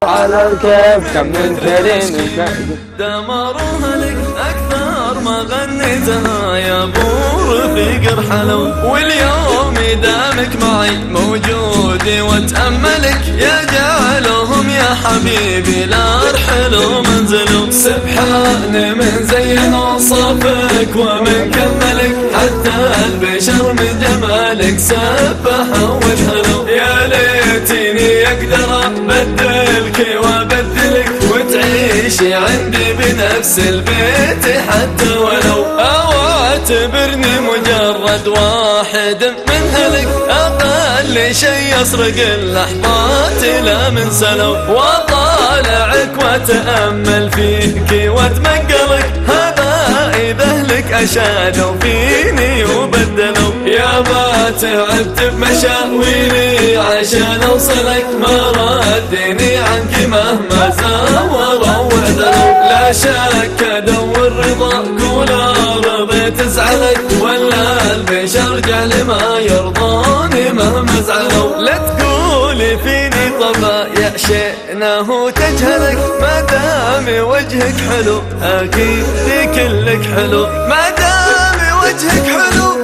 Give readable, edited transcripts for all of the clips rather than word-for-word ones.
على الكيف كم من كريم دمروها لك أكثر ما غنيتها يا ابو رفيق ارحلوا، واليوم دامك معي موجود واتأملك يا جعلهم يا حبيبي لا ارحلوا منزلوا. سبحان من زين وصفك ومن كملك، حتى البشر من جمالك سبح وادهلوا. يا ليتني اقدر ابدلك وابدلك وتعيشي عندي بنفس البيت حتى ولو اعتبرني مجرد واحد من هلك، اقل شي يسرق اللحظات لا من سلو. واطالعك واتامل فيك واتمقلك، هذا اذا لك اشادوا فيني وبدلوا. يا ما تعبت بمشاويري عشان اوصلك، ما ردني عنك مهما زاوروا وعدلوا. لا شك ادور رضاك ولا رضيت ازعلك، ولا البشر جهل ما يرضوني مهما زعلوا. لا تقولي فيني طبع يا شئناه تجهلك، ما دام وجهك حلو اكيد كلك حلو، ما دام وجهك حلو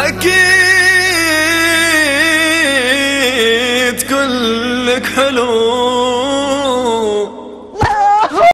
أكيد كلك حلو.